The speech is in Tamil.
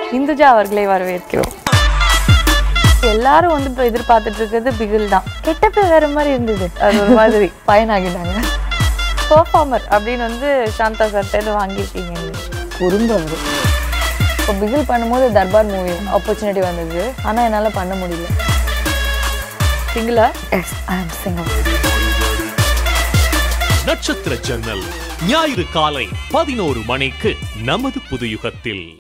இந்துஜா அவர்களை வரவேற்கிறோம். எல்லாரும் வந்து இப்போ எதிர்பார்த்துட்டு இருக்கிறது பிகில் தான். கெட்டப்ப வேற மாதிரி இருந்தது, அது ஒரு மாதிரி பயனாகிட்டாங்க. பெர்ஃபார்மர் அப்படின்னு வந்து சாந்தா சார்ட்டேன்னு வாங்கியிருக்கீங்க. குறும்பு வரும். இப்போ பிகில் பண்ணும்போது தர்பார் மூவி ஆப்பர்ச்சுனிட்டி வந்தது, ஆனால் என்னால் பண்ண முடியல. சிங்கிளா? எஸ், ஐ ஆம் சிங்கிள். நட்சத்திர ஜன்னல் ஞாயிறு காலை 11 மணிக்கு நமது புதுயுகத்தில்.